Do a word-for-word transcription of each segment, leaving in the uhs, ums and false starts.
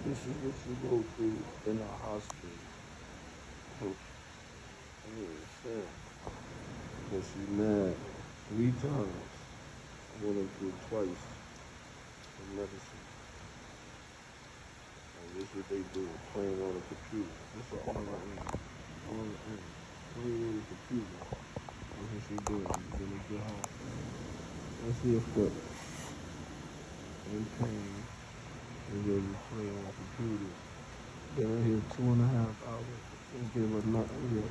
This is what you go through in a hospital. Oh, shit. But she mad three times. I went up there twice for medicine. And this is what they do, playing on the computer. This is all I am. All I am. Playing on the computer. That's what she doing. Then they get home. That's your foot. In pain. They ready to play on the computer. Been in here two and a half hours. Can't give her nothing yet.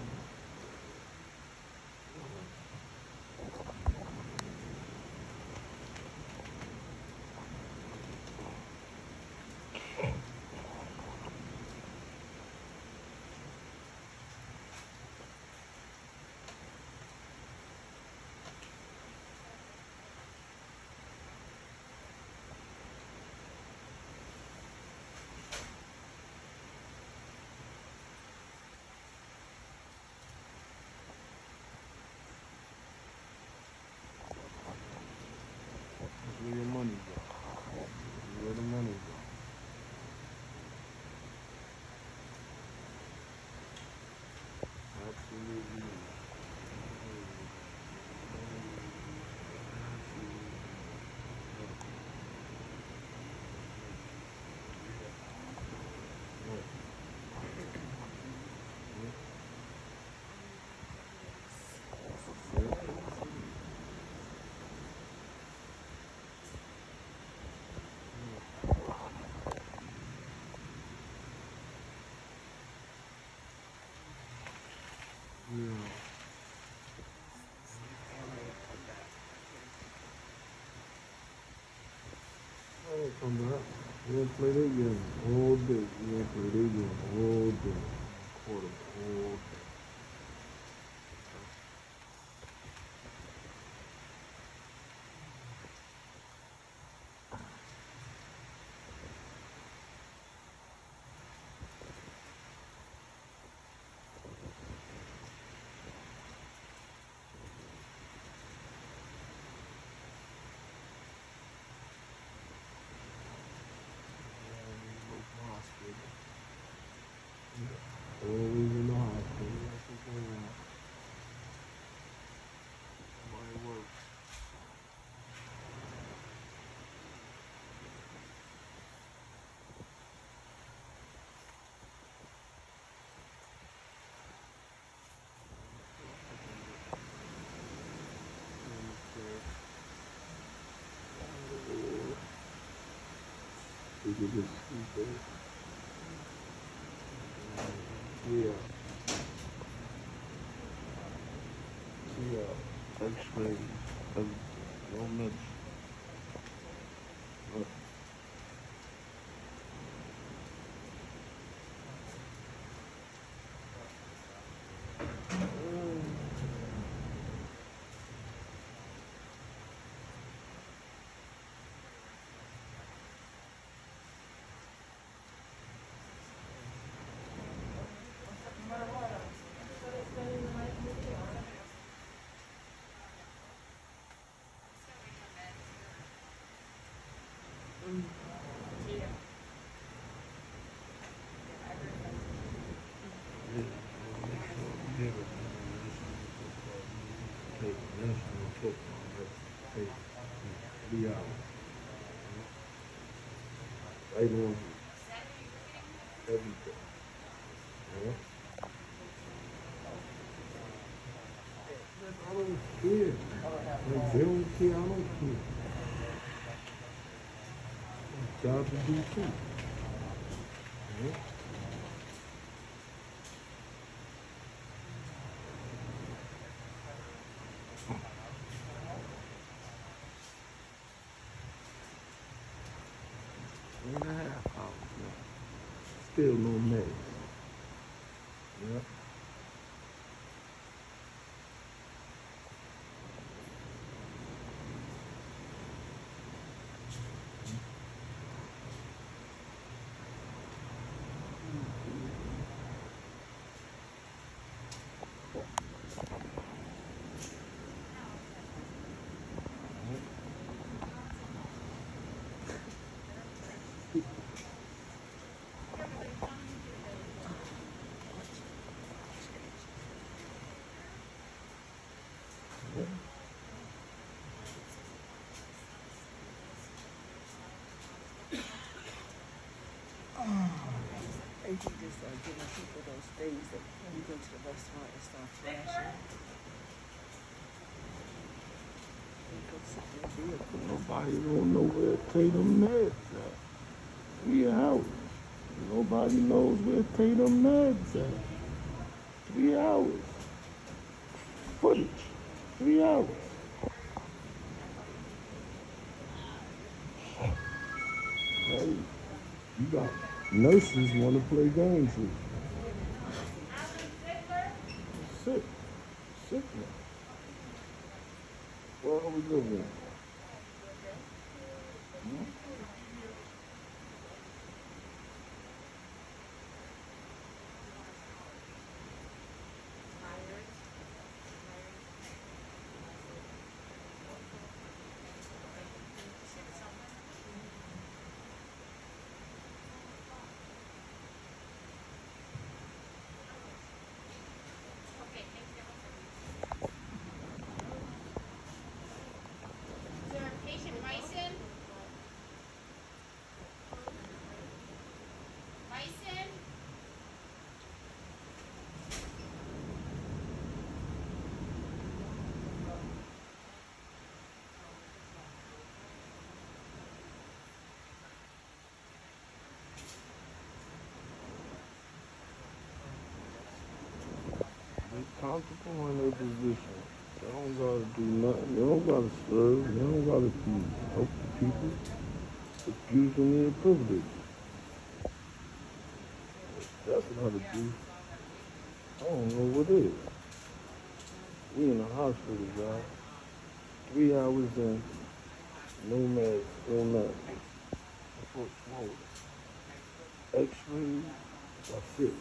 Where your money go? Where the money go? Absolutely. Yeah. Oh, come back. We'll play that game all day. We'll play that game all day. Quarter all day. Always in the hospital. That's what's going on. Nobody works. We could just sleep there. Yeah. Yeah. X-rays. Everything. No medicine. Nothing. Be out. Right on everything. Yeah. I don't care. Like, they don't care, I don't care. It's job to do too. Yeah. Three and a half hours now. Still no meds. Yeah. think he just uh, giving people those days that you go to the restaurant and start flashing. Nobody don't know where Tatum Ned's at. Three hours. Nobody knows where Tatum Ned's at. Three hours. Footage. Three hours. Hey, you got nurses want to play games with you. Sick. Sick now. Where are we living? Hmm? Comfortable in their position. They don't gotta do nothing. They don't gotta serve. They don't gotta do help the people. Abusing their privilege. That's what I do. I don't know what it is. We in the hospital, guys. Three hours in, no meds, no nothing. That's what's wrong. X-rays, that's it.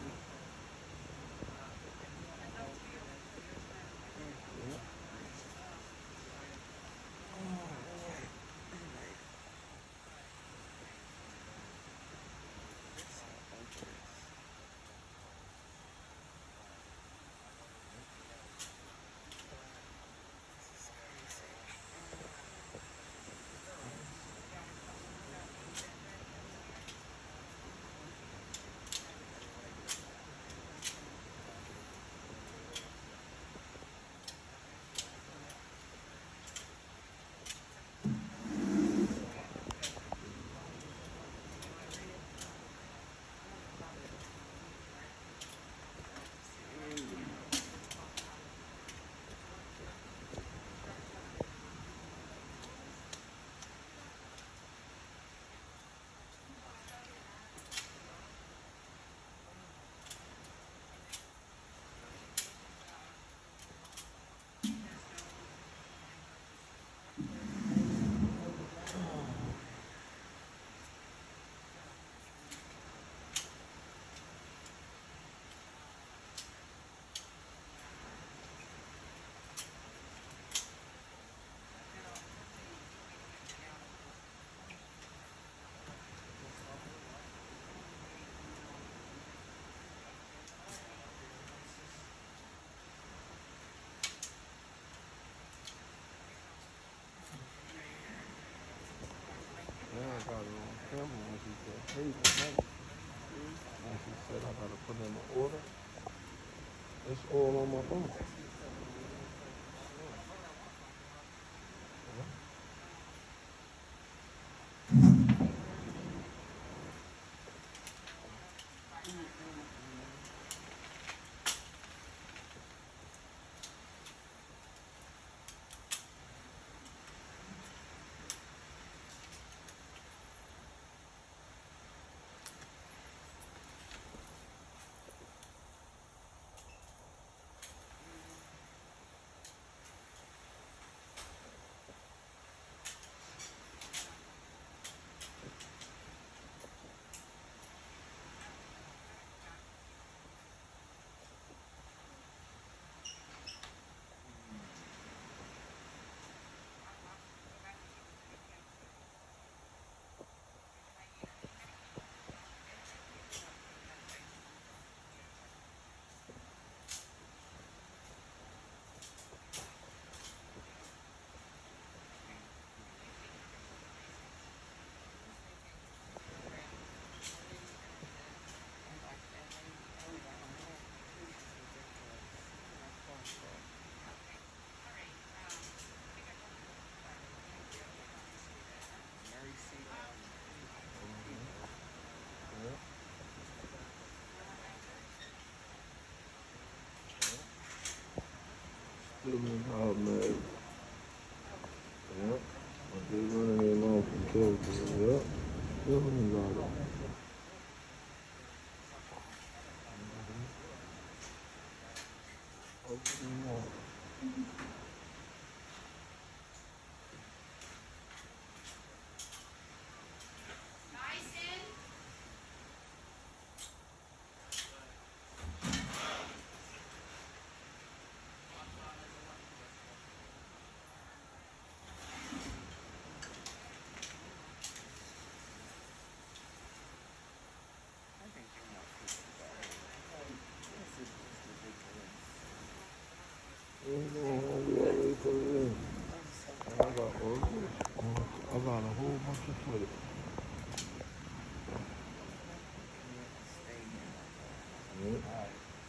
I got it on camera when she said, hey, tonight. And she said, I got to put in an order. It's all on my phone. them automatic. Yep. But they running their own from characters. Yep. Everything's auto. Everything auto. I think you know people better. This is just ridiculous. What's going on? We already put it in. I'm so And I got orders. I got a whole bunch of footage. can't stay here like that. Yep.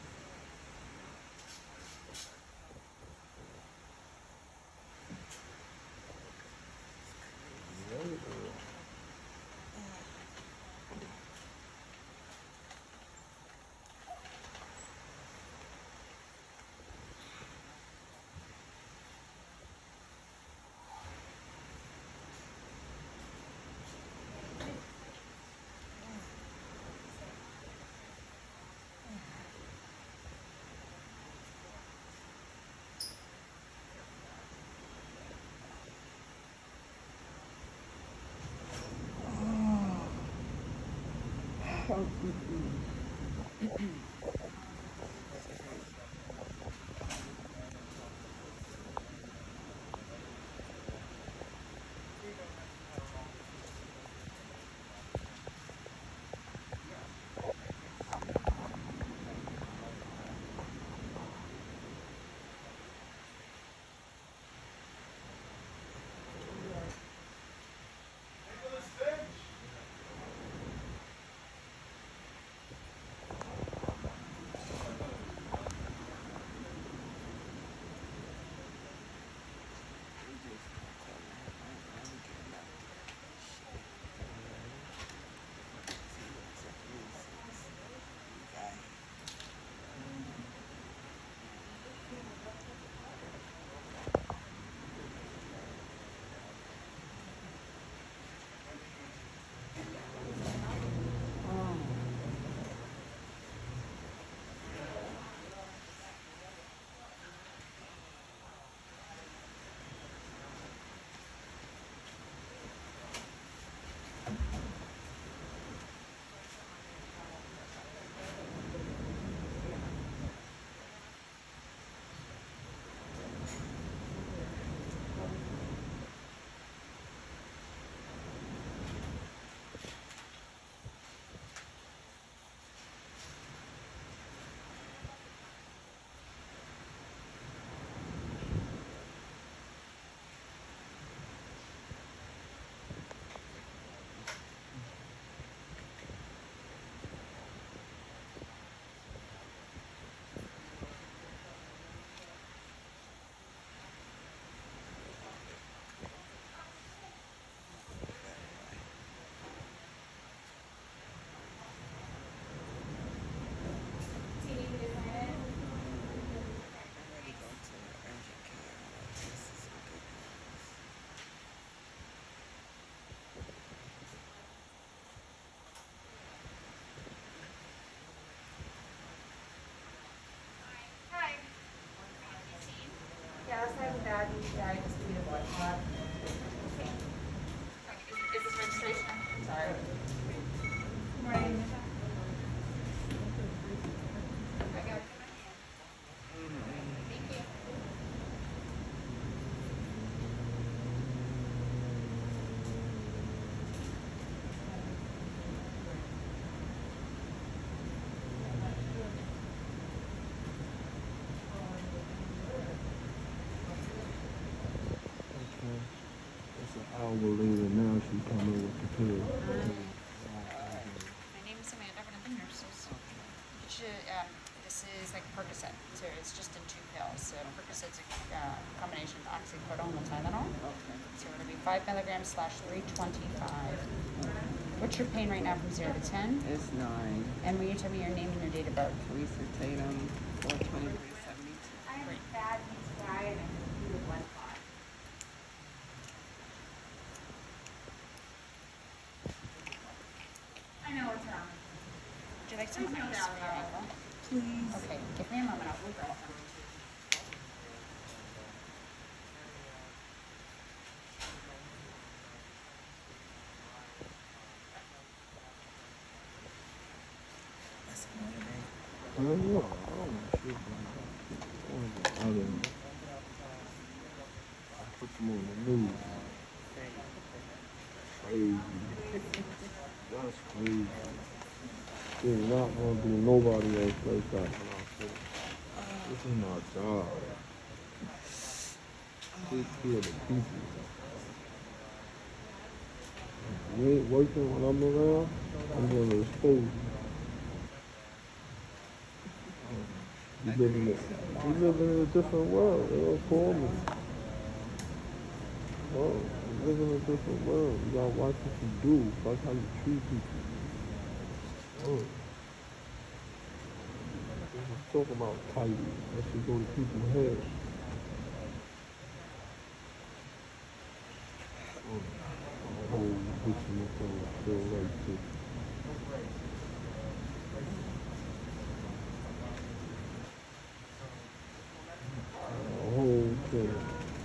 Yes, I have a bad U T I, just need a blood clot. Okay. Is, is this registration? Sorry. Good morning. I got it in my hand. Thank you. Hour later, now she coming with the pill. My name is Amanda, one of the nurses. You should, um, this is like Percocet, so it's just in two pills. So Percocet's a uh, combination of oxycodone and Tylenol. Okay. So it'll be five milligrams slash three twenty-five. What's your pain right now from zero to ten? It's nine. And will you tell me your name and your date of birth? Teresa Tatum, four twenty-three seventy-two. Great. Bad U T I and you like some grease for your ankle? Please. Okay, give me a moment. I'll grab some. That's another day. I don't know. I don't know shit, man. I don't know. I put them on the news. Crazy. That's crazy. There's not gonna be nobody else like that when I say this is my job. Take care of the people. If you ain't working when I'm around, I'm gonna expose you. You live in a, you live in a different world. They don't call me. Oh, you live in a different world. You gotta watch what you do. Watch how you treat people. Oh. Let's talk about titles. That should go to people's heads. Oh, the whole bitching and thing feel right too. The whole thing.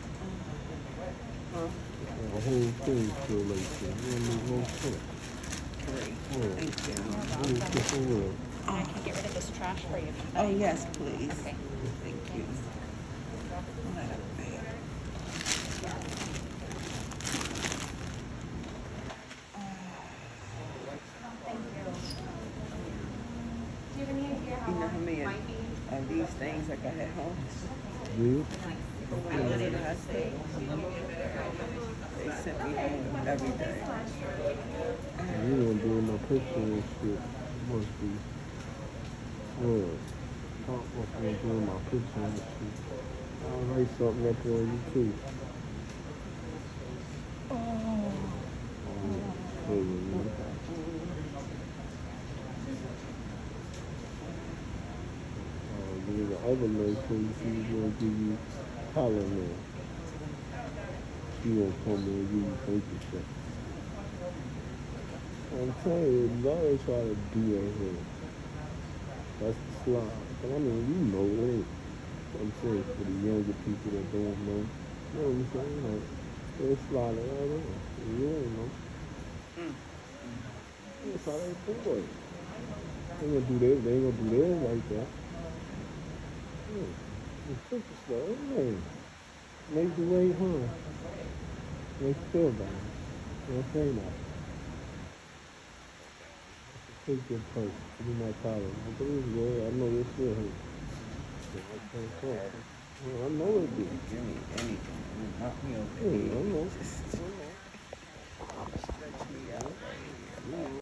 Huh? The whole thing feel like that. You don't make no sense. Great. Oh, Thank you. really different world. And I can get rid of this trash for you. Oh, yes, please. Okay. Thank you. Let it be. Do you have any idea how You know long how it many might be? of these things I got at home? Yeah. I don't even have to. They sent me home every day. You ain't doing my picture and shit. Must be. Well, Pop must be doing my picture and shit. I'll write something up on you too. Oh. Oh, yeah, man. Oh, yeah, the other nurse told you she was gonna give you Tylenol. She gonna come in and give you baby stuff. I'm telling you, Larry try to do that here. That's the slide. But I mean, you know it. I'm saying for the younger people that don't know. You know what I'm saying? Like, they're sliding right in. You don't know. Mm. That's how they do it. They ain't gonna do that. They ain't gonna do that like that. Yeah. It's simple stuff. Hey, make the way home. Make you feel better. You know what I'm saying? That. Take your purse. Give me my collar. I believe you. I know this shit hurt. I can't talk. Well, I know it did. Give me anything. Knock me over. Hey, I know. Just stretch me out right here.